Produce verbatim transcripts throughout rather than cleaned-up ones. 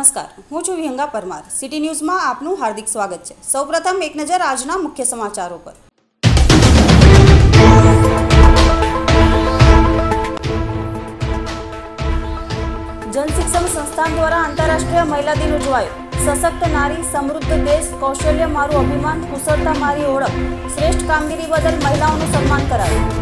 નમસ્કાર, હું છું વિહંગા પરમાર। સિટી ન્યૂઝમાં આપનું હાર્દિક સ્વાગત છે। સૌપ્રથમ એક નજર આજના મુખ્ય સમાચારો પર। જન શિક્ષણ સંસ્થાન દ્વારા આંતરરાષ્ટ્રીય મહિલા દિન ઉજવાયો। સશક્ત નારી સમૃદ્ધ દેશ, કૌશલ્ય મારું અભિમાન, કુશળતા મારી ઓળખ, શ્રેષ્ઠ કામગીરી બદલ મહિલાઓનું સન્માન કરાયું।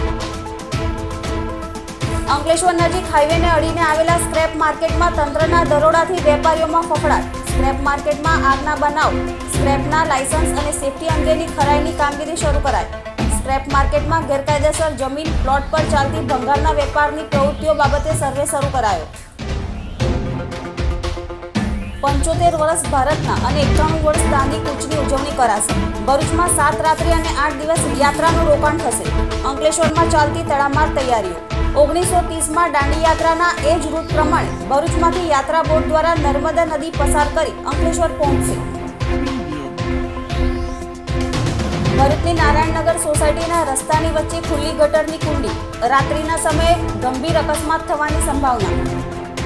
અંકલેશ્વર નજીક હાઈવેને અડીને આવેલા સ્ક્રેપ માર્કેટમાં તંત્રના દરોડાથી વેપારીઓમાં ફફડાટ। સ્ક્રેપ માર્કેટમાં આગના બનાવ, સ્ક્રેપના લાયસન્સ અને સેફટી અંગેની ખરાઈની કામગીરી શરૂ કરાઈ। સ્ક્રેપ માર્કેટમાં ગેરકાયદેસર જમીન પ્લોટ પર ચાલતી ભંગારના વેપારની પ્રવૃત્તિઓ બાબતે સર્વે શરૂ કરાયો। પંચોતેર વર્ષ ભારતના અને એકાણું વર્ષ દાંડી કૂચની ઉજવણી કરાશે। ભરૂચમાં સાત રાત્રિ અને આઠ દિવસ યાત્રાનું રોકાણ થશે। અંકલેશ્વરમાં ચાલતી તડામાર તૈયારીઓ। ઓગણીસો ત્રીસમાં દાંડી યાત્રાના એ જ રૂટ પ્રમાણે ભરૂચમાંથી યાત્રા બોટ દ્વારા નર્મદા નદી પસાર કરી અંકલેશ્વર પહોંચશે। ભરૂચની નારાયણનગર સોસાયટીના રસ્તાની વચ્ચે ખુલ્લી ગટરની કુંડી, રાત્રિના સમયે ગંભીર અકસ્માત થવાની સંભાવના।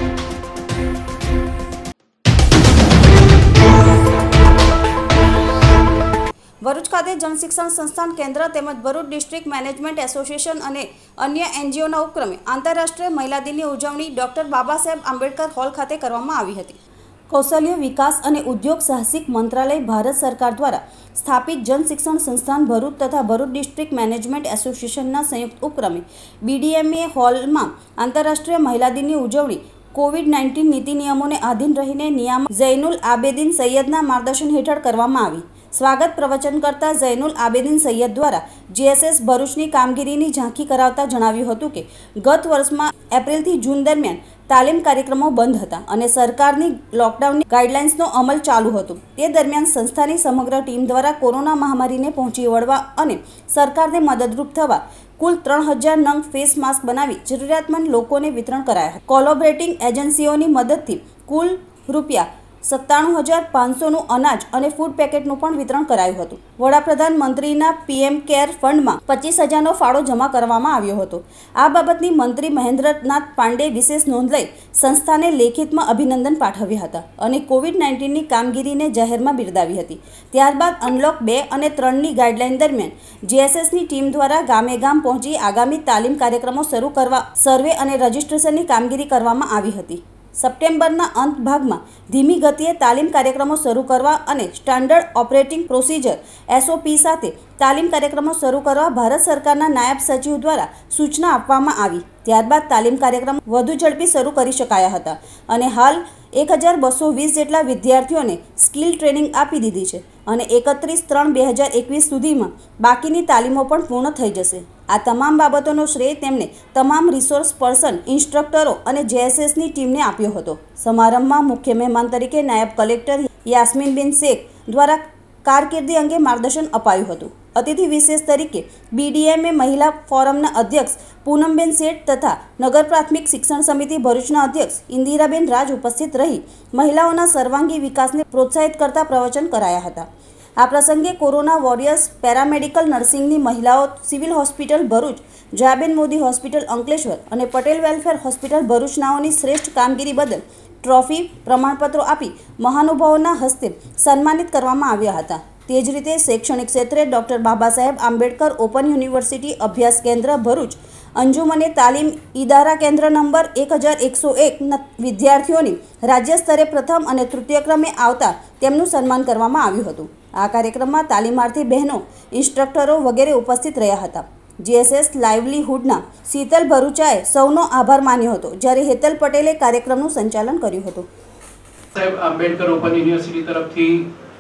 ભરૂચ ખાતે જનશિક્ષણ સંસ્થાન કેન્દ્ર તેમજ ભરૂચ ડિસ્ટ્રિક્ટ મેનેજમેન્ટ એસોસિએશન અને અન્ય એનજીઓના ઉપક્રમે આંતરરાષ્ટ્રીય મહિલા દિનની ઉજવણી ડોક્ટર બાબા સાહેબ આંબેડકર હોલ ખાતે કરવામાં આવી હતી। કૌશલ્ય વિકાસ અને ઉદ્યોગ સાહસિક મંત્રાલય ભારત સરકાર દ્વારા સ્થાપિત જનશિક્ષણ સંસ્થાન ભરૂચ તથા ભરૂચ ડિસ્ટ્રિક્ટ મેનેજમેન્ટ એસોસિએશનના સંયુક્ત ઉપક્રમે બીડીએમએ હોલમાં આંતરરાષ્ટ્રીય મહિલા દિનની ઉજવણી કોવિડ નાઇન્ટીન નીતિ નિયમોને આધીન રહીને નિયામક ઝૈનુલ આબેદીન સૈયદના માર્ગદર્શન હેઠળ કરવામાં આવી। સ્વાગત પ્રવચન કરતા ઝૈનુલ આબેદીન સૈયદ દ્વારા જીએસએસ ભરૂચની કામગીરીની ઝાંખી કરાવતા જણાવ્યું હતું કે ગત વર્ષમાં એપ્રિલથી જૂન દરમિયાન તાલીમ કાર્યક્રમો બંધ હતા અને સરકારની લોકડાઉનની ગાઈડલાઇન્સનો અમલ ચાલુ હતો। તે દરમિયાન સંસ્થાની સમગ્ર ટીમ દ્વારા કોરોના મહામારીને પહોંચી વળવા અને સરકારને મદદરૂપ થવા કુલ ત્રણ હજાર નંગ ફેસ માસ્ક બનાવી જરૂરિયાતમંદ લોકોને વિતરણ કરાયા હતા। કોલોબરેટિંગ એજન્સીઓની મદદથી કુલ રૂપિયા સત્તાણું હજાર પાંચસોનું અનાજ અને ફૂડ પેકેટનું પણ વિતરણ કરાયું હતું। વડાપ્રધાન મંત્રીના પીએમ કેર ફંડમાં પચીસ હજારનો ફાળો જમા કરવામાં આવ્યો હતો। આ બાબતની મંત્રી મહેન્દ્રનાથ પાંડે વિશેષ નોંધ લઈ સંસ્થાને લેખિતમાં અભિનંદન પાઠવ્યા હતા અને કોવિડ નાઇન્ટીનની કામગીરીને જાહેરમાં બિરદાવી હતી। ત્યારબાદ અનલોક બે અને ત્રણની ગાઈડલાઇન દરમિયાન જીએસએસની ટીમ દ્વારા ગામે ગામ પહોંચી આગામી તાલીમ કાર્યક્રમો શરૂ કરવા સર્વે અને રજીસ્ટ્રેશનની કામગીરી કરવામાં આવી હતી। સપ્ટેમ્બરના અંત ભાગમાં ધીમી ગતિએ તાલીમ કાર્યક્રમો શરૂ કરવા અને સ્ટાન્ડર્ડ ઓપરેટિંગ પ્રોસિજર એસઓપી સાથે તાલીમ કાર્યક્રમો શરૂ કરવા ભારત સરકારના નાયબ સચિવ દ્વારા સૂચના આપવામાં આવી। ત્યારબાદ તાલીમ કાર્યક્રમો વધુ ઝડપી શરૂ કરી શકાયા હતા અને હાલ એક હજાર બસો વીસ જેટલા વિદ્યાર્થીઓને સ્કિલ ટ્રેનિંગ આપી દીધી છે અને એકત્રીસ ત્રણ બે હજાર એકવીસ સુધીમાં બાકીની તાલીમો પણ પૂર્ણ થઈ જશે। આ તમામ બાબતોનો શ્રેય તેમણે તમામ રિસોર્સ પર્સન, ઇન્સ્ટ્રક્ટરો અને જેએસએસની ટીમને આપ્યો હતો। સમારંભમાં મુખ્ય મહેમાન તરીકે નાયબ કલેક્ટર યાસ્મીનબેન શેખ દ્વારા કારકિર્દી અંગે માર્ગદર્શન અપાયું હતું। અતિથિ વિશેષ તરીકે બીડીએમએ મહિલા ફોરમના અધ્યક્ષ પૂનમબેન શેઠ તથા નગર પ્રાથમિક શિક્ષણ સમિતિ ભરૂચના અધ્યક્ષ ઇન્દિરાબેન રાજ ઉપસ્થિત રહી મહિલાઓના સર્વાંગી વિકાસને પ્રોત્સાહિત કરતા પ્રવચન કરાયા હતા। આ પ્રસંગે કોરોના વોરિયર્સ, પેરામેડિકલ નર્સિંગની મહિલાઓ, civil hospital Bharuch, Jayaben Modi hospital Ankleshwar અને પટેલ વેલફેર હોસ્પિટલ ભરૂચનાઓની શ્રેષ્ઠ કામગીરી બદલ ટ્રોફી, પ્રમાણપત્રો આપી મહાનુભાવોના હસ્તે સન્માનિત કરવામાં આવ્યા હતા। તે જ રીતે શૈક્ષણિક ક્ષેત્રે doctor Baba Saheb Ambedkar open university અભ્યાસ કેન્દ્ર ભરૂચ, અંજુમને તાલીમ ઇદારા કેન્દ્ર નંબર એક હજાર એકસો એકના વિદ્યાર્થીઓની રાજ્ય સ્તરે પ્રથમ અને તૃતીય ક્રમે આવતા તેમનું સન્માન કરવામાં આવ્યું હતું। આ કાર્યક્રમમાં તાલીમાર્થી બહેનો, ઇન્સ્ટ્રક્ટરો વગેરે ઉપસ્થિત રહ્યા હતા। જીએસએસ લાઇવલીહુડના શીતલ ભરૂચાએ સૌનો આભાર માન્યો હતો જ્યારે હેતલ પટેલે કાર્યક્રમનું સંચાલન કર્યું હતું। સાહેબ આંબેડકર ઓપન યુનિવર્સિટી તરફથી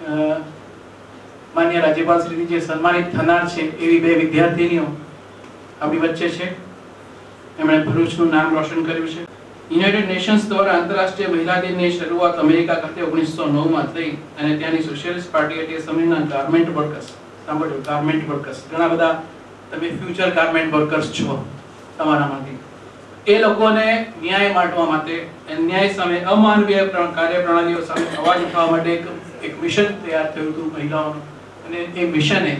માન્ય રાજ્યપાલ શ્રી જે સન્માનિત થનાર છે એવી બે વિદ્યાર્થીનીઓ આપણી વચ્ચે છે। એમણે ભરૂચનું નામ રોશન કર્યું છે। યુનાઇટેડ નેશન્સ દ્વારા આંતરરાષ્ટ્રીય મહિલા દિનની શરૂઆત અમેરિકા ખાતે ઓગણીસો નવ માં થઈ અને ત્યાંની સોશિયલિસ્ટ પાર્ટીએ તે સમયના ગાર્મેન્ટ વર્કર્સ, સાંભળ્યું, ગાર્મેન્ટ વર્કર્સ, ઘણા બધા તમે ફ્યુચર ગાર્મેન્ટ વર્કર્સ છો તમારામાંથી, એ લોકોને ન્યાય માંડવા માટે, ન્યાય સામે અમાનવીય કાર્યપ્રણાલીઓ સામે અવાજ ઉઠાવવા માટે એક એક મિશન તૈયાર થયું હતું મહિલાઓનું અને એ મિશને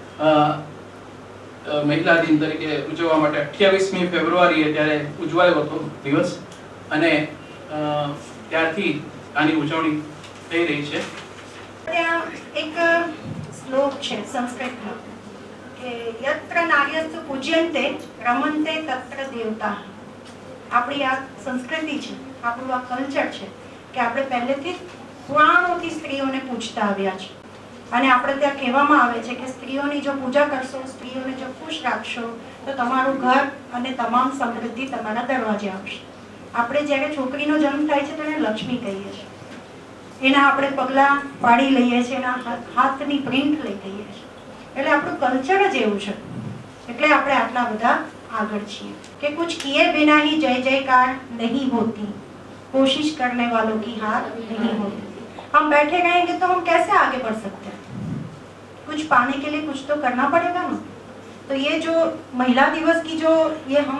મહિલા દિન તરીકે ઉજવવા માટે અઠ્યાવીસમી ફેબ્રુઆરીએ ત્યારે ઉજવાયો હતો દિવસ અને ત્યારથી આની ઉજવણી થઈ રહી છે. ત્યાં એક શ્લોક છે સંસ્કૃતમાં કે યત્ર નાર્યસ્તુ પૂજ્યન્તે રમન્તે તત્ર દેવતા. આપણી આ સંસ્કૃતિ છે, આપણું આ કલ્ચર છે કે આપણે પહેલેથી પુરાણોથી સ્ત્રીઓને પૂજતા આવ્યા છે અને આપણે ત્યાં કહેવામાં આવે છે કે સ્ત્રીઓની જો પૂજા કરશો, સ્ત્રીઓને જો ખુશ રાખશો તો તમારું ઘર અને તમામ સમૃદ્ધિ તમારા દરવાજે આવશે. આપણે જ્યારે છોકરીનો જન્મ થાય છે તેને લક્ષ્મી કહીએ છીએ, એના આપણે પગલાં પાડી લઈએ છીએ, એના હાથની પ્રિન્ટ લઈ લઈએ છીએ. એટલે આપણું કલ્ચર જ એવું છે, એટલે આપણે આટલા બધા આગળ છીએ કે કુછ કિए बिना ही जय जयकार नहीं होती, कोशिश करने वालों की हार नहीं होती. हम बैठे रहेंगे तो हम कैसे आगे बढ़ सकते हैं? कुछ पाने के लिए कुछ तो करना पड़ेगा ना. तो ये जो महिला दिवस की जो ये हम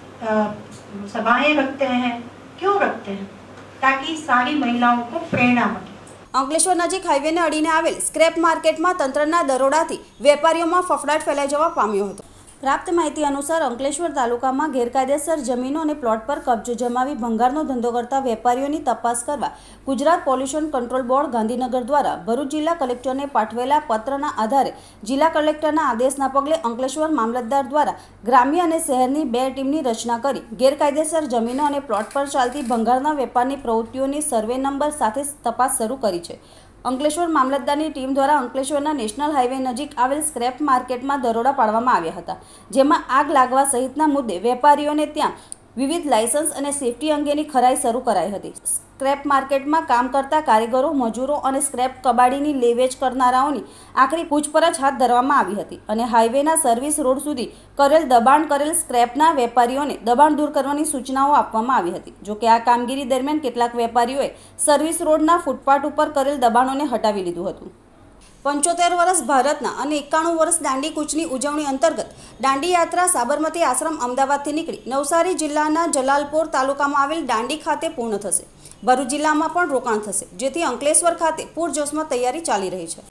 सभाएं रखते हैं, क्यों रखते हैं? ताकि सारी महिलाओं को प्रेरणा મળે. અંકલેશ્વર નજીક હાઈવેને અડીને આવેલ સ્ક્રેપ માર્કેટમાં તંત્રના દરોડાથી વેપારીઓમાં ફફડાટ ફેલાઈ જવા પામ્યો હતો. પ્રાપ્ત માહિતી અનુસાર અંકલેશ્વર તાલુકામાં ગેરકાયદેસર જમીનો અને પ્લોટ પર કબજો જમાવી ભંગારનો ધંધો કરતા વેપારીઓની તપાસ કરવા Gujarat pollution control board Gandhinagar દ્વારા ભરૂચ જિલ્લા કલેક્ટરને પાઠવેલા પત્રના આધારે જિલ્લા કલેક્ટરના આદેશના પગલે અંકલેશ્વર મામલતદાર દ્વારા ગ્રામ્ય અને શહેરની બે ટીમની રચના કરી ગેરકાયદેસર જમીનો અને પ્લોટ પર ચાલતી ભંગારના વેપારની પ્રવૃત્તિઓની સર્વે નંબર સાથે તપાસ શરૂ કરી છે. અંકલેશ્વર મામલતદારની ટીમ દ્વારા અંકલેશ્વરના નેશનલ હાઈવે નજીક આવેલ સ્ક્રેપ માર્કેટમાં દરોડા પાડવામાં આવ્યા હતા, જેમાં આગ લાગવા સહિતના મુદ્દે વેપારીઓને ત્યાં વિવિધ લાયસન્સ અને સેફટી અંગેની ખરાઈ શરૂ કરાઈ હતી. સ્ક્રેપ માર્કેટમાં કામ કરતા કારીગરો, મજૂરો અને સ્ક્રેપ કબાડીની લેવેચ કરનારાઓની આખરી પૂછપરછ હાથ ધરવામાં આવી હતી અને હાઈવેના સર્વિસ રોડ સુધી કરેલ દબાણ કરેલ સ્ક્રેપના વેપારીઓને દબાણ દૂર કરવાની સૂચનાઓ આપવામાં આવી હતી. જોકે આ કામગીરી દરમિયાન કેટલાક વેપારીઓએ સર્વિસ રોડના ફૂટપાથ ઉપર કરેલ દબાણોને હટાવી લીધું હતું. પંચોતેર વર્ષ ભારતના અને એકાણું વર્ષ દાંડી કૂચની ઉજવણી અંતર્ગત દાંડી યાત્રા સાબરમતી આશ્રમ અમદાવાદથી નીકળી નવસારી જિલ્લાના જલાલપોર તાલુકામાં આવેલ દાંડી ખાતે પૂર્ણ થશે. ભરૂચ જિલ્લામાં પણ રોકાણ થશે, જેથી અંકલેશ્વર ખાતે પૂરજોશમાં તૈયારી ચાલી રહી છે.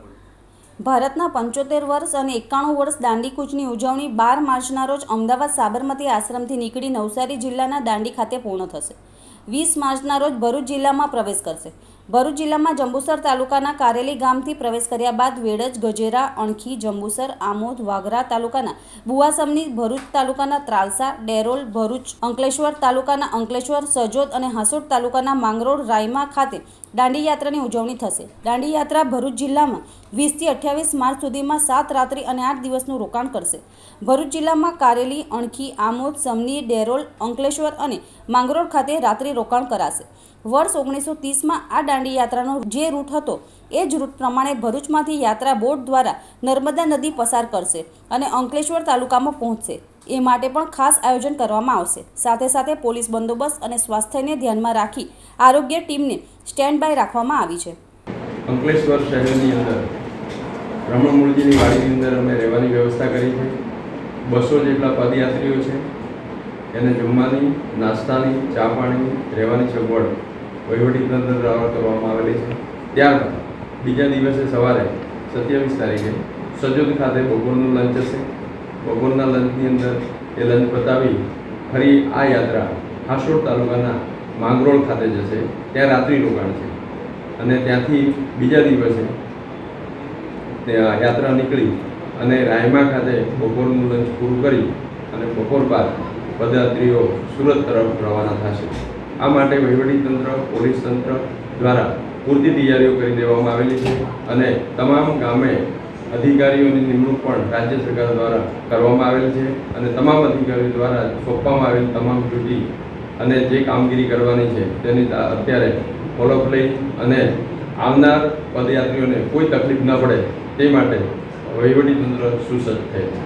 ભારતના પંચોતેર વર્ષ અને એકાણું વર્ષ દાંડી કૂચની ઉજવણી બાર માર્ચના રોજ અમદાવાદ સાબરમતી આશ્રમથી નીકળી નવસારી જિલ્લાના દાંડી ખાતે પૂર્ણ થશે. વીસ માર્ચના રોજ ભરૂચ જિલ્લામાં પ્રવેશ કરશે. ભરૂચ જિલ્લામાં જંબુસર તાલુકાના કારેલી ગામથી પ્રવેશ કર્યા બાદ વેડજ, ગજેરા, અણખી, જંબુસર, આમોદ, વાગરા તાલુકાના બુવાસમની, ભરૂચ તાલુકાના ત્રાલસા, ડેરોલ, ભરૂચ, અંકલેશ્વર તાલુકાના અંકલેશ્વર, સજોદ અને હાસોડ તાલુકાના માંગરોળ, રાયમા ખાતે દાંડી યાત્રાની ઉજવણી થશે. દાંડી યાત્રા ભરૂચ જિલ્લામાં વીસથી અઠ્યાવીસ માર્ચ સુધીમાં સાત રાત્રિ અને આઠ દિવસનું રોકાણ કરશે. ભરૂચ જિલ્લામાં કારેલી, અણખી, આમોદ, સમની, ડેરોલ, અંકલેશ્વર અને માંગરોળ ખાતે રાત્રિ રોકાણ કરાશે. વર્ષ ઓગણીસો ત્રીસમાં આ દાંડી યાત્રાનો જે રૂટ હતો એ જ રૂટ પ્રમાણે ભરૂચમાંથી યાત્રા બોટ દ્વારા નર્મદા નદી પસાર કરશે અને અંકલેશ્વર તાલુકામાં પહોંચશે. એ માટે પણ ખાસ આયોજન કરવામાં આવશે. સાથે સાથે પોલીસ બંદોબસ્ત અને સ્વાસ્થ્યને ધ્યાનમાં રાખી આરોગ્ય ટીમને સ્ટેન્ડ બાય રાખવામાં આવી છે. અંકલેશ્વર શહેરની અંદર રમણમૂળજીની વાડીની અંદર અમે રહેવાની વ્યવસ્થા કરી છે. બસો જેટલા પદયાત્રીઓ છે, એને જમવાની, નાસ્તાની, ચા પાણીની, રહેવાની સગવડ વહીવટીતંત્ર દ્વારા કરવામાં આવેલી છે. ત્યારબાદ બીજા દિવસે સવારે સત્યાવીસ તારીખે સજોદ ખાતે બપોરનું લંચ હશે. બપોરના લંચની અંદર એ લંચ પતાવી ફરી આ યાત્રા હાસોડ તાલુકાના માંગરોળ ખાતે જશે. ત્યાં રાત્રિ રોકાણ છે અને ત્યાંથી બીજા દિવસે યાત્રા નીકળી અને રાયમા ખાતે બપોરનું લંચ પૂરું કરી અને બપોર બાદ પદયાત્રીઓ સુરત તરફ રવાના થશે. આ માટે વહીવટીતંત્ર, પોલીસ તંત્ર દ્વારા પૂરતી તૈયારીઓ કરી દેવામાં આવેલી છે અને તમામ ગામે અધિકારીઓની નિમણૂક પણ રાજ્ય સરકાર દ્વારા કરવામાં આવેલ છે અને તમામ અધિકારીઓ દ્વારા સોંપવામાં આવેલ તમામ ડ્યુટી અને જે કામગીરી કરવાની છે તેની અત્યારે ફોલોઅપ લઈ અને આવનાર પદયાત્રીઓને કોઈ તકલીફ ન પડે તે માટે વહીવટીતંત્ર સુસજ્જ થયેલ છે.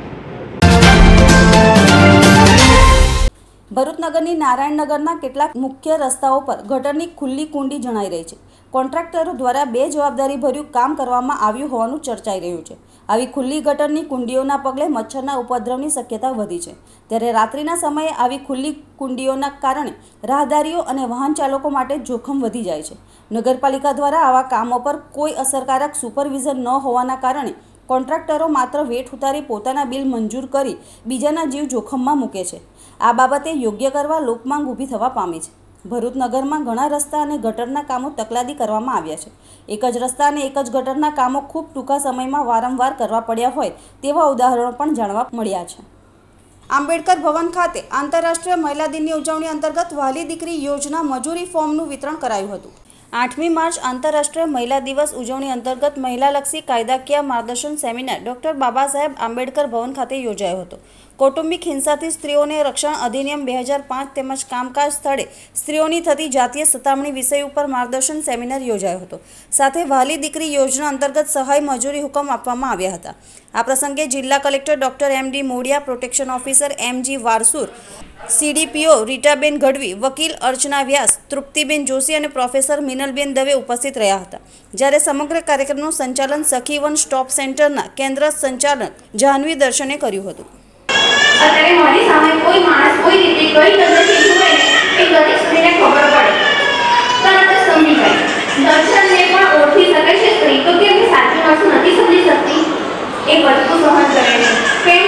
ભરૂચ નગરની નારાયણનગરના કેટલાક મુખ્ય રસ્તાઓ પર ગટરની ખુલ્લી કુંડી જણાઈ રહી છે. કોન્ટ્રાક્ટરો દ્વારા બે જવાબદારીભર્યું કામ કરવામાં આવ્યું હોવાનું ચર્ચાઈ રહ્યું છે. આવી ખુલ્લી ગટરની કુંડીઓના પગલે મચ્છરના ઉપદ્રવની શક્યતા વધી છે. ત્યારે રાત્રિના સમયે આવી ખુલ્લી કુંડીઓના કારણે રાહદારીઓ અને વાહન ચાલકો માટે જોખમ વધી જાય છે. નગરપાલિકા દ્વારા આવા કામો પર કોઈ અસરકારક સુપરવિઝન ન હોવાના કારણે કોન્ટ્રાક્ટરો માત્ર વેઠ ઉતારી પોતાના બિલ મંજૂર કરી બીજાના જીવ જોખમમાં મૂકે છે. આ બાબતે યોગ્ય કરવા લોકમાંગ ઊભી થવા પામી છે. ભરૂચ નગરમાં ઘણા રસ્તા અને ગટરના કામો તકલાદી કરવામાં આવ્યા છે. એક જ રસ્તા અને એક જ ગટરના કામો ખૂબ ટૂંકા સમયમાં વારંવાર કરવા પડ્યા હોય તેવા ઉદાહરણો પણ જાણવા મળ્યા છે. આંબેડકર ભવન ખાતે આંતરરાષ્ટ્રીય મહિલા દિનની ઉજવણી અંતર્ગત વહાલી દીકરી યોજના મજૂરી ફોર્મનું વિતરણ કરાયું હતું. આઠમી માર્ચ આંતરરાષ્ટ્રીય મહિલા દિવસ ઉજવણી અંતર્ગત મહિલાલક્ષી કાયદાકીય માર્ગદર્શન સેમિનાર ડોક્ટર બાબા સાહેબ આંબેડકર ભવન ખાતે યોજાયો હતો. કૌટુંબિક હિંસાથી સ્ત્રીઓને રક્ષણ અધિનિયમ બે હજાર પાંચ તેમજ કામકાજ સ્થળે સ્ત્રીઓની થતી જાતીય સતામણી વિષય ઉપર માર્ગદર્શન સેમિનાર યોજાયો હતો. સાથે વહાલી દીકરી યોજના અંતર્ગત સહાય મજૂરી હુકમ આપવામાં આવ્યા હતા. આ પ્રસંગે જિલ્લા collector doctor M D Modia, protection officer M G Varsur, CDPO Ritaben Gadhvi, વકીલ અર્ચના વ્યાસ, તૃપ્તિબેન જોશી અને પ્રોફેસર મિનલબેન દવે ઉપસ્થિત રહ્યા હતા. જ્યારે સમગ્ર કાર્યક્રમનું સંચાલન સખીવન સ્ટોપ સેન્ટરના કેન્દ્ર સંચાલક જાહ્નવી દર્શને કર્યું હતું. અત્યારે મારી સામે કોઈ માણસ કોઈ રીતે કઈ પદ્ધતિ જુએ ને એ દરેક સ્ત્રીને ખબર પડે, તરત સમજી જાય. દર્શનને પણ ઓળખી શકે છે સ્ત્રી તો કેમ સાચી વસ્તુ નથી સમજી શકતી, એ બધું સહન કરે છે. કેમ?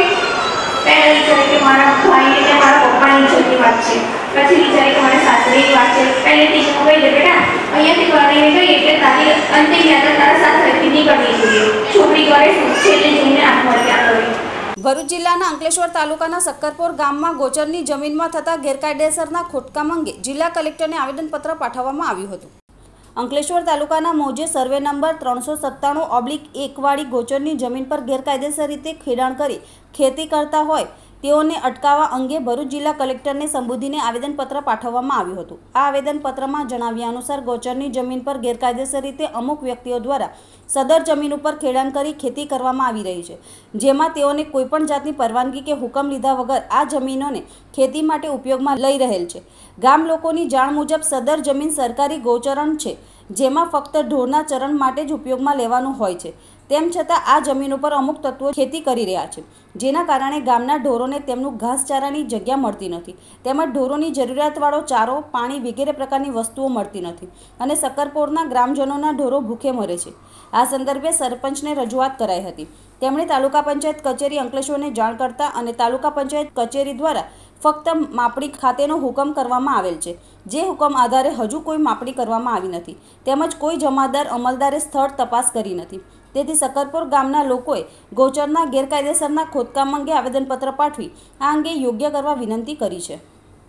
પહેલા વિચારે કે મારા ભાઈને કે મારા પપ્પાની જતી વાત છે, પછી વિચારે કે મારા સાસરીની વાત છે. પહેલેથી જ કહી દે બેટા અહીંયાથી કરીને ગઈ એટલે તારી અંતિમ યાત્રા તારા સાથેથી નીકળવી જોઈએ. છોકરી કરે શું? છેલ્લે જઈને આત્મહત્યા કરી. ભરૂચ જિલ્લાના અંકલેશ્વર તાલુકાના સક્કરપોર ગામમાં ગોચરની જમીનમાં થતા ગેરકાયદેસરના ખોટકામ અંગે જિલ્લા કલેક્ટરને આવેદનપત્ર પાઠવવામાં આવ્યું હતું. અંકલેશ્વર તાલુકાના મોજે સર્વે નંબર ત્રણસો સત્તાણું ઓબ્લિક એકવાળી ગોચરની જમીન પર ગેરકાયદેસર રીતે ખેડાણ કરી ખેતી કરતા હોય તેઓને અટકાવવા અંગે ભરૂચ જિલ્લા કલેક્ટરને સંબોધીને આવેદનપત્ર પાઠવવામાં આવ્યું હતું. આ આવેદનપત્રમાં જણાવ્યા અનુસાર ગોચરની જમીન પર ગેરકાયદેસર રીતે અમુક વ્યક્તિઓ દ્વારા સદર જમીન ઉપર ખેડાણ કરી ખેતી કરવામાં આવી રહી છે, જેમાં તેઓને કોઈપણ જાતની પરવાનગી કે હુકમ લીધા વગર આ જમીનોને ખેતી માટે ઉપયોગમાં લઈ રહેલ છે. ગામ લોકોની જાણ મુજબ સદર જમીન સરકારી ગૌચરણ છે, જેમાં ફક્ત ઢોરના ચરણ માટે જ ઉપયોગમાં લેવાનું હોય છે. તેમ છતાં આ જમીન ઉપર અમુક તત્વો ખેતી કરી રહ્યા છે, જેના કારણે ગામના ઢોરોને તેમનું ઘાસચારાની જગ્યા મળતી નથી, તેમજ ઢોરોની જરૂરિયાતવાળો ચારો, પાણી વગેરે પ્રકારની વસ્તુઓ મળતી નથી અને સક્કરપોરના ગ્રામજનોના ઢોરો ભૂખે મરે છે. આ સંદર્ભે સરપંચને રજૂઆત કરાઈ હતી. તેમણે તાલુકા પંચાયત કચેરી અંકલેશ્વરને જાણ કરતા અને તાલુકા પંચાયત કચેરી દ્વારા ફક્ત માપણી ખાતેનો હુકમ કરવામાં આવેલ છે, જે હુકમ આધારે હજુ કોઈ માપણી કરવામાં આવી નથી, તેમજ કોઈ જમાદાર અમલદારે સ્થળ તપાસ કરી નથી. તેથી સક્કરપોર ગામના લોકોએ ગૌચરના ગેરકાયદેસરના ખોદકામ અંગે આવેદનપત્ર પાઠવી આ અંગે યોગ્ય કરવા વિનંતી કરી છે.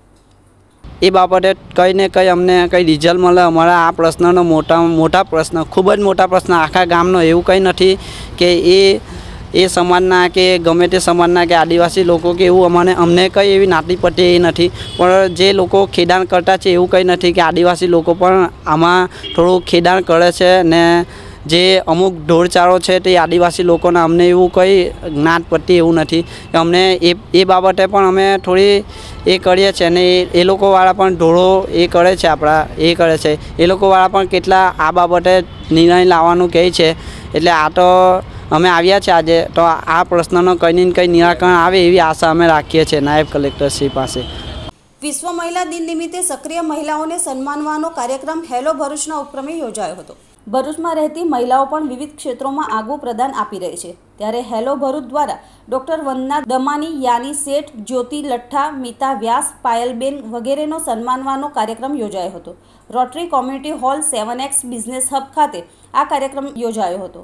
એ બાબતે કંઈ ને કંઈ અમને કંઈ રિઝલ્ટ મળે. અમારા આ પ્રશ્નનો મોટા મોટા પ્રશ્ન, ખૂબ જ મોટા પ્રશ્ન આખા ગામનો. એવું કંઈ નથી કે એ એ સમાજના કે ગમે તે સમાજના કે આદિવાસી લોકો કે એવું અમને અમને કંઈ એવી નાતી પટ્ટી એ નથી, પણ જે લોકો ખેડાણ કરતા છે એવું કંઈ નથી કે આદિવાસી લોકો પણ આમાં થોડું ખેડાણ કરે છે ને જે અમુક ઢોરચારો છે તે આદિવાસી લોકોના અમને એવું કંઈ જ્ઞાત પટ્ટી એવું નથી કે અમને એ એ બાબતે પણ અમે થોડી એ કરીએ છીએ અને એ લોકોવાળા પણ ઢોરો એ કરે છે, આપણા એ કરે છે. એ લોકોવાળા પણ કેટલા આ બાબતે નિર્ણય લાવવાનું કહે છે. એટલે આ તો અમે આવ્યા છે આજે, તો આ પ્રશ્નનો કંઈ ને કંઈ નિરાકરણ આવે એવી આશા અમે રાખીએ છીએ નાયબ કલેક્ટરશ્રી પાસે. વિશ્વ મહિલા દિન નિમિત્તે સક્રિય મહિલાઓને સન્માનવાનો કાર્યક્રમ હેલો ભરૂચના ઉપક્રમે યોજાયો હતો. ભરૂચમાં રહેતી મહિલાઓ પણ વિવિધ ક્ષેત્રોમાં આગવું પ્રદાન આપી રહી છે, ત્યારે હેલો ભરૂચ દ્વારા ડૉક્ટર વંદના દમાની, યાની શેઠ, જ્યોતિ લઠ્ઠા, મિતા વ્યાસ, પાયલબેન વગેરેનો સન્માનવાનો કાર્યક્રમ યોજાયો હતો. Rotary community hall seven X business hub खाते આ કાર્યક્રમ યોજાયો હતો.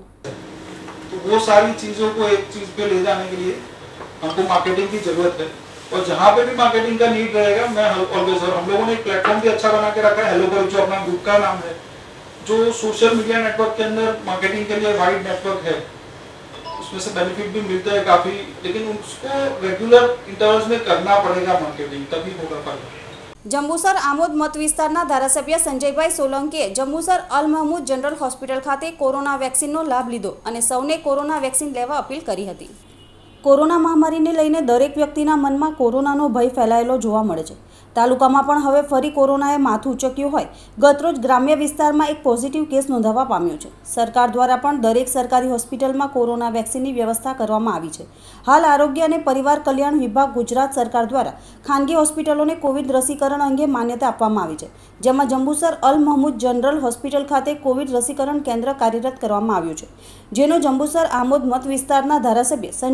तो वो सारी चीज़ों को एक चीज़ पे ले जाने के लिए हमको मार्केटिंग की जरूरत है और जहाँ पे भी मार्केटिंग का नीड रहेगा मैं ऑलवेज, और हम लोगों ने एक प्लेटफॉर्म भी अच्छा बना के रखा है हेलो भरूच, जो अपना ग्रुप का नाम है, जो सोशल मीडिया नेटवर्क के अंदर मार्केटिंग के लिए वाइड नेटवर्क है, उसमें से बेनिफिट भी मिलता है काफ़ी, लेकिन उसको रेगुलर इंटरवल्स में करना पड़ेगा मार्केटिंग, तभी होगा फायदा. જંબુસર આમોદ મત વિસ્તારના ધારાસભ્ય સંજયભાઈ સોલંકીએ જંબુસર અલ મહમૂદ જનરલ હોસ્પિટલ ખાતે કોરોના વેક્સિનનો લાભ લીધો અને સૌને કોરોના વેક્સિન લેવા અપીલ કરી હતી. કોરોના મહામારીને લઈને દરેક વ્યક્તિના મનમાં કોરોનાનો ભય ફેલાયેલો જોવા મળે છે. તાલુકામાં પણ હવે ફરી કોરોનાએ માથું ઉચક્યું હોય ગતરોજ ગ્રામ્ય વિસ્તારમાં એક પોઝિટિવ કેસ નોંધાવા પામ્યો છે. સરકાર દ્વારા પણ દરેક સરકારી હોસ્પિટલમાં કોરોના વેક્સિનની વ્યવસ્થા કરવામાં આવી છે. હાલ આરોગ્ય અને પરિવાર કલ્યાણ વિભાગ ગુજરાત સરકાર દ્વારા ખાનગી હોસ્પિટલોને કોવિડ રસીકરણ અંગે માન્યતા આપવામાં આવી છે, જેમાં જંબુસર અલ મહમૂદ જનરલ હોસ્પિટલ ખાતે કોવિડ રસીકરણ કેન્દ્ર કાર્યરત કરવામાં આવ્યું છે, જેનો જંબુસર આમોદ મત વિસ્તારના ધારાસભ્ય સંજયભાઈ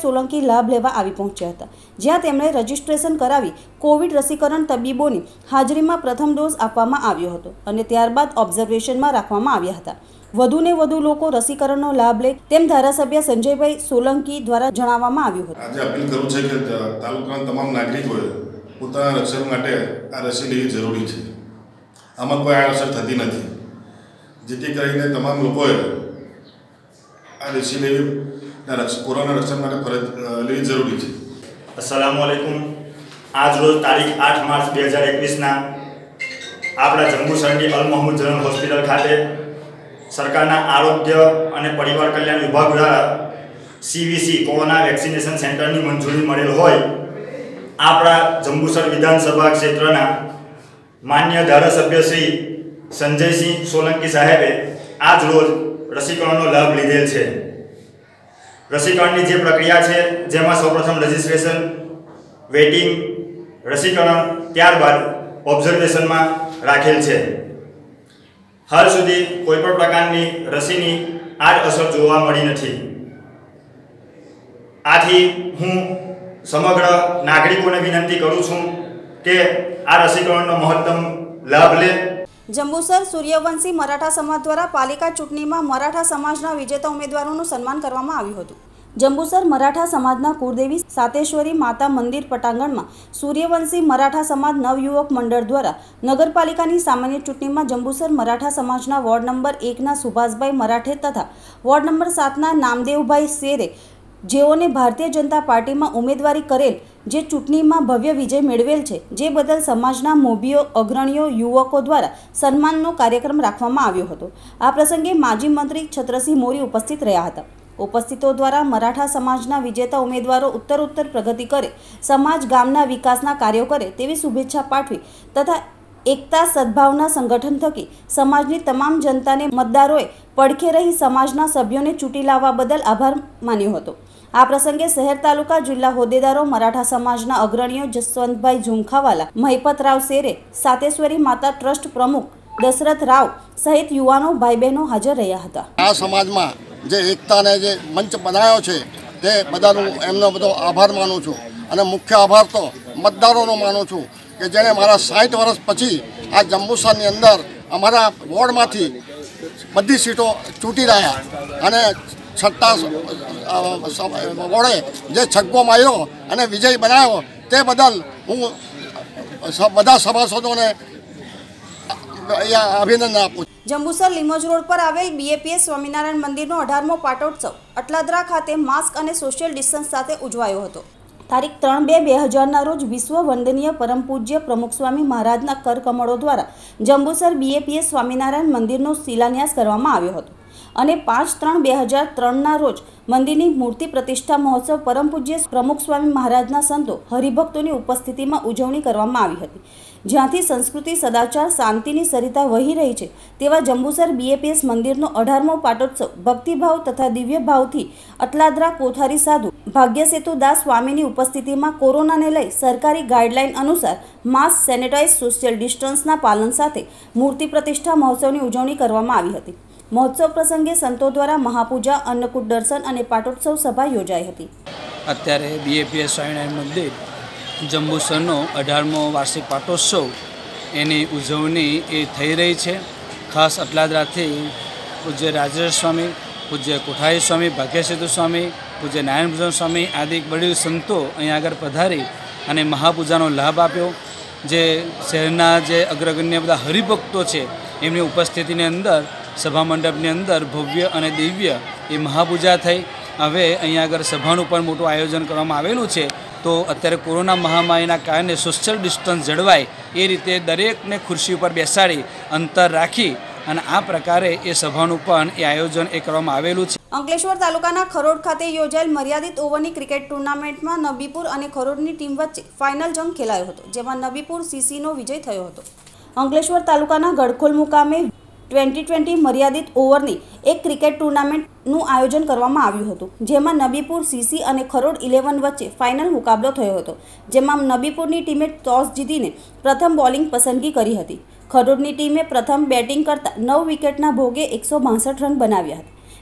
સોલંકી લાભ લેવા આવી પહોંચ્યા હતા, જ્યાં તેમણે રજીસ્ટ્રેશન કરાવી કોવિડ રસીકરણ તબીબોની હાજરીમાં પ્રથમ ડોઝ આપવામાં આવ્યો હતો અને ત્યારબાદ ઓબ્ઝર્વેશનમાં રાખવામાં આવ્યા હતા. વધુને વધુ લોકો રસીકરણનો લાભ લે તેમ ધારાસભ્ય સંજયભાઈ સોલંકી દ્વારા જણાવવામાં આવ્યું હતું. આજે અપીલ કરું છે કે તાલુકાના તમામ નાગરિકોએ પોતાના રક્ષણ માટે આ રસી લેવી જરૂરી છે. આમાં કોઈ આડઅસર થતી નથી, જેથી કરીને તમામ લોકોએ આ રસી લેવી કોરોના રક્ષણ માટે ફરજ લેવી જરૂરી છે. અસલામુ અલૈકુમ. આજ રોજ તારીખ આઠ માર્ચ બે હજાર એકવીસના આપણા જંબુસરની અલ મહમૂદ જનરલ હોસ્પિટલ ખાતે સરકારના આરોગ્ય અને પરિવાર કલ્યાણ વિભાગ દ્વારા સીવીસી કોરોના વેક્સિનેશન સેન્ટરની મંજૂરી મળેલ હોય આપણા જંબુસર વિધાનસભા ક્ષેત્રના માન્ય ધારાસભ્ય શ્રી સંજયસિંહ સોલંકી સાહેબે આજ રોજ રસીકરણનો લાભ લીધેલ છે. રસીકરણની જે પ્રક્રિયા છે જેમાં સૌપ્રથમ રજિસ્ટ્રેશન, વેઇટિંગ, રસીકરણ, ત્યારબાદ ઓબ્ઝર્વેશનમાં રાખેલ છે. હાલ સુધી કોઈપણ પ્રકારની રસીની આડઅસર જોવા મળી નથી. આથી હું સમગ્ર નાગરિકોને વિનંતી કરું છું કે આ રસીકરણનો મહત્તમ લાભ લે. જંબુસર સૂર્યવંશી મરાઠા સમાજ દ્વારા પાલિકા ચૂંટણીમાં મરાઠા સમાજના વિજેતા ઉમેદવારોનું સન્માન કરવામાં આવ્યું હતું. જંબુસર મરાઠા સમાજના કુળદેવી સાતેશ્વરી માતા મંદિર પટાંગણમાં સૂર્યવંશી મરાઠા સમાજ નવયુવક મંડળ દ્વારા નગરપાલિકાની સામાન્ય ચૂંટણીમાં જંબુસર મરાઠા સમાજના વોર્ડ નંબર એકના સુભાષભાઈ મરાઠે તથા વોર્ડ નંબર સાતના નામદેવભાઈ શેરે, જેઓને ભારતીય જનતા પાર્ટીમાં ઉમેદવારી કરેલ, જે ચૂંટણીમાં ભવ્ય વિજય મેળવેલ છે, જે બદલ સમાજના મોભીઓ, અગ્રણીઓ, યુવકો દ્વારા સન્માનનો કાર્યક્રમ રાખવામાં આવ્યો હતો. આ પ્રસંગે માજી મંત્રી છત્રસિંહ મોરી ઉપસ્થિત રહ્યા હતા. ઉપસ્થિતો દ્વારા મરાઠા સમાજના વિજેતા ઉમેદવારો ઉત્તરોત્તર પ્રગતિ કરે, સમાજ ગામના વિકાસના કાર્યો કરે તેવી શુભેચ્છા પાઠવી તથા એકતા સદભાવના સંગઠન થકી સમાજની તમામ જનતાને મતદારોએ પડખે રહી સમાજના સભ્યોને ચૂંટી લાવવા બદલ આભાર માન્યો હતો. આ પ્રસંગે શહેર તાલુકા જિલ્લા હોદ્દેદારો, મરાઠા સમાજના અગ્રણીઓ જસવંતભાઈ ઝુમખાવાલા, મહિપતરાવ શેરે, સાતેશ્વરી માતા ટ્રસ્ટ પ્રમુખ દશરથ રાવ સહિત યુવાનો, ભાઈ બહેનો હાજર રહ્યા હતા. આ સમાજમાં જે એકતાને જે મંચ બનાવ્યો છે તે બધાનું એમનો બધો આભાર માનું છું અને મુખ્ય આભાર તો મતદારોનો માનું છું કે જેણે મારા સાઠ વર્ષ પછી આ જંબુસરની અંદર અમારા વોર્ડમાંથી બધી સીટો ચૂંટી રહ્યા અને છઠ્ઠા વોર્ડે જે છગ્ગો માર્યો અને વિજય બનાવ્યો તે બદલ હું બધા સભાસદોને અભિનંદન આપું. જંબુસર લીમોજ રોડ પર આવેલ બીએપીએસ સ્વામિનારાયણ મંદિરનો અઢારમો પાટોત્સવ અટલાદરા ખાતે માસ્ક અને સોશિયલ ડિસ્ટન્સ સાથે ઉજવાયો હતો. તારીખ ત્રણ બે બે હજારના રોજ વિશ્વ વંદનીય પરમ પૂજ્ય પ્રમુખ સ્વામી મહારાજના કરકમળો દ્વારા જંબુસર બીએપીએસ સ્વામિનારાયણ મંદિરનો શિલાન્યાસ કરવામાં આવ્યો હતો અને પાંચ ત્રણ બે હજાર ત્રણના રોજ મંદિરની મૂર્તિ પ્રતિષ્ઠા મહોત્સવ પરમ પૂજ્ય પ્રમુખ સ્વામી મહારાજના સંતો હરિભક્તોની ઉપસ્થિતિમાં ઉજવણી કરવામાં આવી હતી, જ્યાંથી સંસ્કૃતિ, સદાચાર, શાંતિની સરિતા વહી રહી છે તેવા જંબુસર બીએપીએસ મંદિરનો અઢારમો પાટોત્સવ ભક્તિભાવ તથા દિવ્ય ભાવથી અટલાદરા કોઠારી સાધુ ભાગ્યસેતુ દાસ સ્વામીની ઉપસ્થિતિમાં કોરોનાને લઈ સરકારી ગાઈડલાઈન અનુસાર માસ્ક, સેનેટાઇઝ, સોશિયલ ડિસ્ટન્સના પાલન સાથે મૂર્તિ પ્રતિષ્ઠા મહોત્સવની ઉજવણી કરવામાં આવી હતી. મહોત્સવ પ્રસંગે સંતો દ્વારા મહાપૂજા, અન્નકૂટ દર્શન અને પાટોત્સવ સભા યોજાઈ હતી. અત્યારે બીએપીએસ સ્વામિનારાયણ મંદિર જંબુસરનો અઢારમો વાર્ષિક પાટોત્સવ એની ઉજવણી એ થઈ રહી છે. ખાસ અટલાદરાથી પૂજ્ય રાજેશ સ્વામી, પૂજ્ય કોઠારી સ્વામી, ભાગ્યસેતુ સ્વામી, પૂજ્ય નારાયણ સ્વામી આદિ વડીલ સંતો અહીંયા આગળ પધારી અને મહાપૂજાનો લાભ આપ્યો. જે શહેરના જે અગ્રગણ્ય બધા હરિભક્તો છે એમની ઉપસ્થિતિની અંદર સભા મંડપની અંદર ભવ્ય અને દિવ્ય એ મહાપૂજા થઈ. હવે અહીંયા આગળ સભાનું પણ મોટું આયોજન કરવામાં આવેલું છે. તો અત્યારે કોરોના મહામારીના કારણે સોશિયલ ડિસ્ટન્સ જળવાય એ રીતે દરેકને ખુરશી ઉપર બેસાડી અંતર રાખી અને આ પ્રકારે એ સભાનું પણ એ આયોજન એ કરવામાં આવેલું છે. અંકલેશ્વર તાલુકાના ખરોડ ખાતે યોજાયેલ મર્યાદિત ઓવરની ક્રિકેટ ટુર્નામેન્ટમાં નબીપુર અને ખરોડની ટીમ વચ્ચે ફાઇનલ જંગ ખેલાયો હતો, જેમાં નબીપુર સીસીનો વિજય થયો હતો. અંકલેશ્વર તાલુકાના ગડખોલ મુકામે ટ્વેન્ટી ટ્વેન્ટી મર્યાદિત ઓવરની એક ક્રિકેટ ટુર્નામેન્ટનું આયોજન કરવામાં આવ્યું હતું, જેમાં નબીપુર સીસી અને ખરોડ ઇલેવન વચ્ચે ફાઇનલ મુકાબલો થયો હતો, જેમાં નબીપુરની ટીમે ટોસ જીતીને પ્રથમ બોલિંગ પસંદગી કરી હતી. ખરોડની ટીમે પ્રથમ બેટિંગ કરતા નવ વિકેટના ભોગે એકસો બાસઠ રન બનાવ્યા હતા,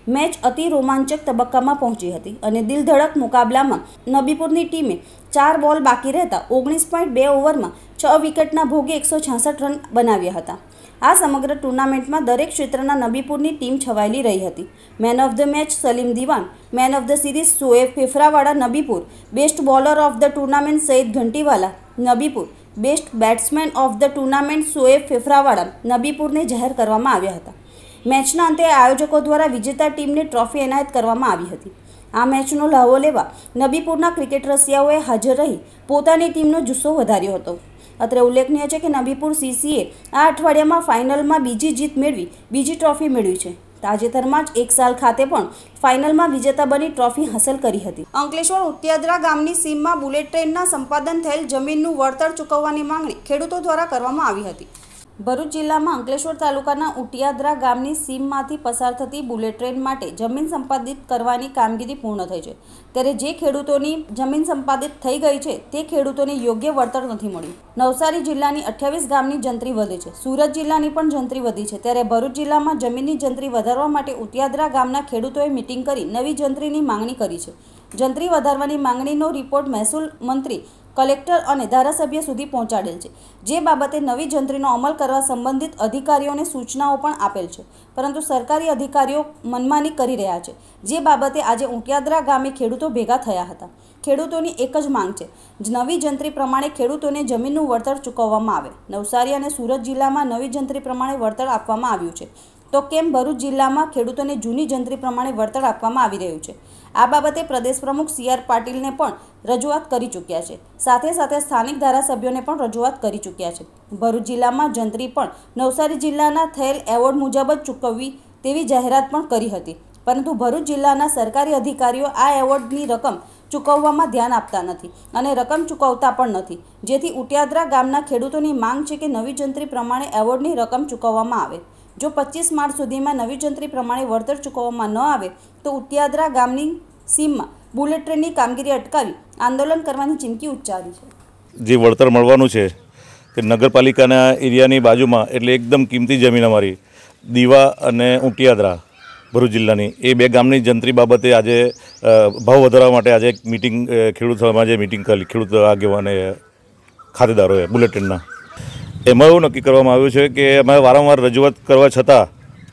મેચ અતિ રોમાંચક તબક્કામાં પહોંચી હતી અને દિલધડક મુકાબલામાં નબીપુરની ટીમે ચાર બોલ બાકી રહેતા ઓગણીસ પોઈન્ટ બે ઓવરમાં છ વિકેટના ભોગે એકસો છાસઠ રન બનાવ્યા હતા. આ સમગ્ર ટુર્નામેન્ટમાં દરેક ક્ષેત્રના નબીપુરની ટીમ છવાયેલી રહી હતી. Man of the match Salim Diwan, man of the series Shoaib Fefrawala Nabipur, best bowler of the tournament Saeed Ghantiwala Nabipur, best batsman of the tournament Shoaib Fefrawala નબીપુરને જાહેર કરવામાં આવ્યા હતા. મેચના અંતે આયોજકો દ્વારા વિજેતા ટીમને ટ્રોફી એનાયત કરવામાં આવી હતી. આ મેચનો લહાવો લેવા નબીપુરના ક્રિકેટ રસિયાઓએ હાજર રહી પોતાની ટીમનો જુસ્સો વધાર્યો હતો. અત્રે ઉલ્લેખનીય છે કે નબીપુર સીસીએ આ અઠવાડિયામાં ફાઇનલમાં બીજી જીત મેળવી બીજી ટ્રોફી મેળવી છે. તાજેતરમાં જ એક સાલ ખાતે પણ ફાઇનલમાં વિજેતા બની ટ્રોફી હાંસલ કરી હતી. અંકલેશ્વર ઉત્યાદરા ગામની સીમમાં બુલેટ ટ્રેનના સંપાદન થયેલ જમીનનું વળતર ચૂકવવાની માંગણી ખેડૂતો દ્વારા કરવામાં આવી હતી. ભરૂચ જિલ્લામાં અંકલેશ્વર તાલુકાના ઉટિયાદરા ગામની સીમમાંથી પસાર થતી બુલેટ ટ્રેન માટે જમીન સંપાદિત કરવાની કામગીરી પૂર્ણ થઈ છે. ત્યારે જે ખેડૂતોની જમીન સંપાદિત થઈ ગઈ છે તે ખેડૂતોને યોગ્ય વળતર નથી મળ્યું. નવસારી જિલ્લાની અઠ્યાવીસ ગામની જંત્રી વધી છે. સુરત જિલ્લાની પણ જંત્રી વધી છે. ત્યારે ભરૂચ જિલ્લામાં જમીનની જંત્રી વધારવા માટે ઉટિયાદરા ગામના ખેડૂતોએ મિટિંગ કરી નવી જંત્રીની માંગણી કરી છે. જંત્રી વધારવાની માંગણીનો રિપોર્ટ મહેસૂલ મંત્રી, કલેક્ટર અને ધારાસભ્ય સુધી પહોંચાડેલ છે. જે બાબતે નવી જંત્રીનો અમલ કરવા સંબંધિત અધિકારીઓને સૂચનાઓ પણ આપેલ છે, પરંતુ સરકારી અધિકારીઓ મનમાની કરી રહ્યા છે. જે બાબતે આજે ઉટિયાદરા ગામે ખેડૂતો ભેગા થયા હતા. ખેડૂતોની એક જ માંગ છે, નવી જંત્રી પ્રમાણે ખેડૂતોને જમીનનું વળતર ચૂકવવામાં આવે. નવસારી અને સુરત જિલ્લામાં નવી જંત્રી પ્રમાણે વળતર આપવામાં આવ્યું છે, તો કેમ ભરૂચ જિલ્લામાં ખેડૂતોને જૂની જંત્રી પ્રમાણે વળતર આપવામાં આવી રહ્યું છે? આ બાબતે પ્રદેશ પ્રમુખ સી આર પાટીલને પણ રજૂઆત કરી ચૂક્યા છે. સાથે સાથે સ્થાનિક ધારાસભ્યોને પણ રજૂઆત કરી ચૂક્યા છે. ભરૂચ જિલ્લામાં જંત્રી પણ નવસારી જિલ્લાના થયેલ એવોર્ડ મુજબ જ ચૂકવવી તેવી જાહેરાત પણ કરી હતી, પરંતુ ભરૂચ જિલ્લાના સરકારી અધિકારીઓ આ એવોર્ડની રકમ ચૂકવવામાં ધ્યાન આપતા નથી અને રકમ ચૂકવતા પણ નથી. જેથી ઉટિયાદરા ગામના ખેડૂતોની માંગ છે કે નવી જંત્રી પ્રમાણે એવોર્ડની રકમ ચૂકવવામાં આવે. જો પચીસ માર્ચ સુધીમાં નવી જંત્રી પ્રમાણે વળતર ચૂકવવામાં ન આવે તો ઉટિયાદરા ગામની સીમમાં બુલેટ ટ્રેનની કામગીરી અટકાવી આંદોલન કરવાની ચીમકી ઉચ્ચારી છે. જે વળતર મળવાનું છે કે નગરપાલિકાના એરિયાની બાજુમાં, એટલે એકદમ કિંમતી જમીન અમારી દીવા અને ઉટિયાદરા ભરૂચ જિલ્લાની, એ બે ગામની જંત્રી બાબતે આજે ભાવ વધારવા માટે આજે એક મિટિંગ ખેડૂત સભામાં જે મિટિંગ કરી ખેડૂત આગેવાને ખાતેદારોએ બુલેટ ટ્રેનના, એમાં એવું નક્કી કરવામાં આવ્યું છે કે અમે વારંવાર રજૂઆત કરવા છતાં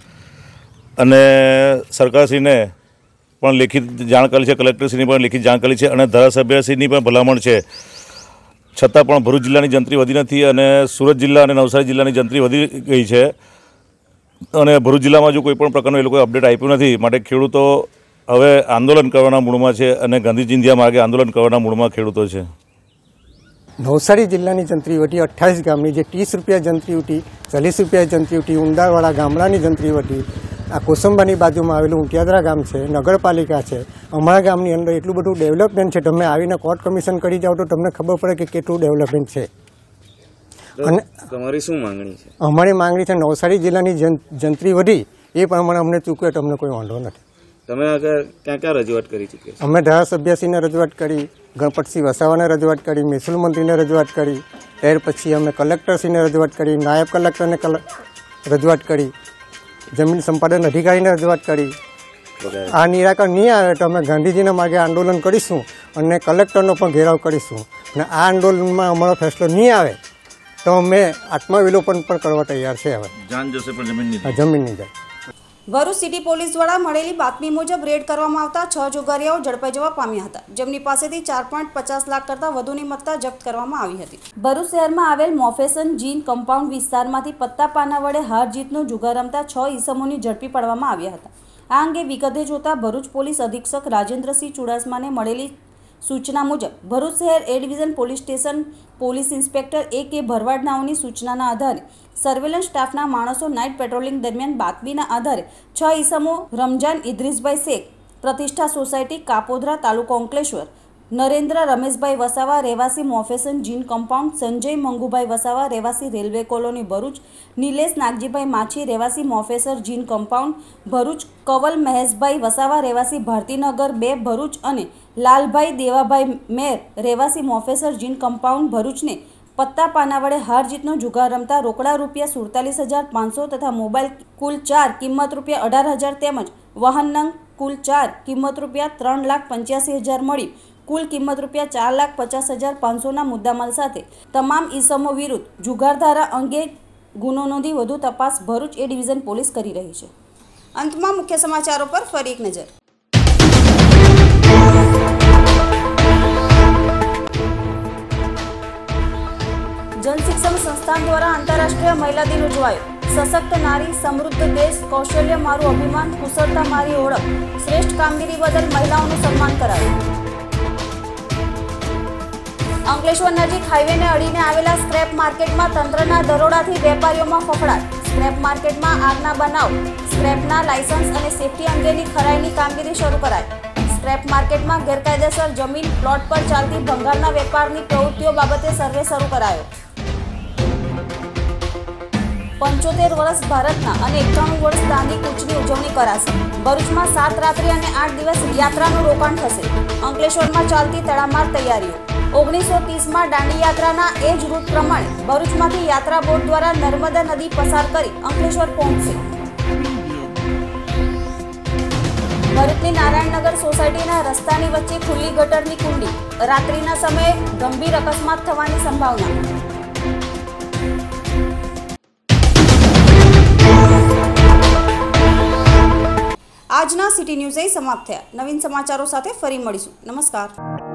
અને સરકારશ્રીને પણ લેખિત જાણ કરી છે, કલેક્ટરશ્રીની પણ લેખિત જાણ કરી છે અને ધારાસભ્યશ્રીની પણ ભલામણ છે, છતાં પણ ભરૂચ જિલ્લાની જંત્રી વધી નથી અને સુરત જિલ્લા અને નવસારી જિલ્લાની જંત્રી વધી ગઈ છે અને ભરૂચ જિલ્લામાં જો કોઈ પણ પ્રકારનું એ લોકોએ અપડેટ આપ્યું નથી. માટે ખેડૂતો હવે આંદોલન કરવાના મૂડમાં છે અને ગાંધી ચિંધ્યા માર્ગે આંદોલન કરવાના મૂડમાં ખેડૂતો છે. નવસારી જિલ્લાની જંત્રી વટી અઠ્ઠાવીસ ગામની, જે ત્રીસ રૂપિયા જંત્રી ઉઠી, ચાલીસ રૂપિયા જંત્રી ઉઠી, ઉંડારવાળા ગામડાની જંત્રી વટી, આ કોસંબાની બાજુમાં આવેલું ઉટિયાદરા ગામ છે, નગરપાલિકા છે. અમારા ગામની અંદર એટલું બધું ડેવલપમેન્ટ છે, તમે આવીને કોર્ટ કમિશન કરી જાઓ તો તમને ખબર પડે કે કેટલું ડેવલપમેન્ટ છે. અને તમારી શું માંગણી છે? અમારી માંગણી છે નવસારી જિલ્લાની જંત્રી વધી એ પ્રમાણે અમને ચૂકવે તો અમને કોઈ વાંધો નથી. તમે આગળ ક્યાં ક્યાં રજૂઆત કરી ચૂક્યા છો? અમે ધારાસભ્યશ્રીને રજૂઆત કરી, ગણપતસિંહ વસાવાને રજૂઆત કરી, મહેસૂલ મંત્રીને રજૂઆત કરી, ત્યાર પછી અમે કલેક્ટરશ્રીને રજૂઆત કરી, નાયબ કલેક્ટરને રજૂઆત કરી, જમીન સંપાદન અધિકારીને રજૂઆત કરી. આ નિરાકરણ નહીં આવે તો અમે ગાંધીજીના માર્ગે આંદોલન કરીશું અને કલેક્ટરનો પણ ઘેરાવ કરીશું. અને આ આંદોલનમાં અમારો ફેસલો નહીં આવે તો અમે આત્મવિલોપન પણ કરવા તૈયાર છે. હવે જાન જશે પણ જમીન નહીં જમીન નહીં જાય. ભરૂચ સિટી પોલીસ દ્વારા મળેલી બાતમી મુજબ રેડ કરવામાં આવતા છ જુગારીઓ ઝડપાઈ જવા પામ્યા હતા, જેમની પાસેથી ચાર પોઈન્ટ પચાસ લાખ કરતાં વધુની મત્તા જપ્ત કરવામાં આવી હતી. ભરૂચ શહેરમાં આવેલ મોફેસન જીન કમ્પાઉન્ડ વિસ્તારમાંથી પત્તા પાના વડે હાર જીતનો જુગાર રમતા છ ઈસમોની ઝડપી પાડવામાં આવ્યા હતા. આ અંગે વિગતે જોતા ભરૂચ પોલીસ અધિક્ષક રાજેન્દ્રસિંહ ચુડાસમાને મળેલી સૂચના મુજબ ભરૂચ શહેર A division police station police inspector A K Bharwad નાઓની સૂચનાના આધારે સર્વેલન્સ સ્ટાફના માણસો નાઇટ પેટ્રોલિંગ દરમિયાન બાતમીના આધારે છ ઈસમો રમજાન ઇદ્રીસભાઈ શેખ, પ્રતિષ્ઠા સોસાયટી, કાપોદ્રા, તાલુકો અંકલેશ્વર, નરેન્દ્ર રમેશભાઈ વસાવા રહેવાસી મોફેસન જીન કમ્પાઉન્ડ, સંજય મંગુભાઈ વસાવા રહેવાસી રેલવે કોલોની ભરૂચ, નિલેશ નાગજીભાઈ માછી રહેવાસી મોફેસર જીન કમ્પાઉન્ડ ભરૂચ, કવલ મહેશભાઈ વસાવા રહેવાસી ભારતીનગર બે ભરૂચ અને લાલભાઈ દેવાભાઈ મેર રહેવાસી મોફેસર જીન કમ્પાઉન્ડ ભરૂચને પત્તા પાના વડે હાર જીતનો જુગાર રમતા રોકડા રૂપિયા સુડતાલીસ હજાર પાંચસો તથા મોબાઈલ કુલ ચાર કિંમત રૂપિયા અઢાર હજાર તેમજ વાહન નંગ કુલ ચાર કિંમત રૂપિયા ત્રણ લાખ પંચ્યાસી હજાર મળી કુલ કિંમત રૂપિયા ચાર લાખ પચાસ હજાર પાંચસોના મુદ્દામાલ સાથે તમામ ઈસમો વિરુદ્ધ જુગારધારા અંગે ગુનો નોંધી વધુ તપાસ ભરૂચ એ ડિવિઝન પોલીસ કરી રહી છે. અંતમાં મુખ્ય સમાચારો પર ફરી એક નજર. જન શિક્ષણ સંસ્થાન દ્વારા આંતરરાષ્ટ્રીય મહિલા દિન ઉજવાયો. સશક્ત નારી, સમૃદ્ધ દેશ, કૌશલ્ય મારું અભિમાન, કુશળતા મારી ઓળખ, શ્રેષ્ઠ કામગીરી બદલ મહિલાઓનું સન્માન કરાયું. અંકલેશ્વર નજીક હાઈવેને અડીને આવેલા સ્ક્રેપ માર્કેટમાં તંત્રના દરોડાથી વેપારીઓમાં ફફડાટ. સ્ક્રેપ માર્કેટમાં આગના બનાવ, સ્ક્રેપના લાયસન્સ અને સેફટી અંગેની ખરાઈની કામગીરી શરૂ કરાઈ. સ્ક્રેપ માર્કેટમાં ગેરકાયદેસર જમીન પ્લોટ પર ચાલતી ભંગારના વેપારની પ્રવૃત્તિઓ બાબતે સર્વે શરૂ કરાયો. પંચોતેર વર્ષ ભારતના અને એકાણું વર્ષ દાંડી કૂચની ઉજવણી કરાશે. ભરૂચમાં સાત રાત્રિ અને આઠ દિવસ યાત્રાનું રોકાણ થશે. અંકલેશ્વરમાં ચાલતી તડામાર તૈયારીઓ. ઓગણીસો ત્રીસમાં દાંડી યાત્રાના એ જ રૂટ પ્રમાણે ભરૂચમાંથી યાત્રા બોટ દ્વારા નર્મદા નદી પસાર કરી અંકલેશ્વર પહોંચશે. ભરૂચની નારાયણનગર સોસાયટીના રસ્તાની વચ્ચે ખુલ્લી ગટરની કુંડી. રાત્રિના સમયે ગંભીર અકસ્માત થવાની સંભાવના. આજના સિટી ન્યૂઝ અહીં સમાપ્ત થયા. નવીન સમાચારો સાથે ફરી મળીશું. નમસ્કાર.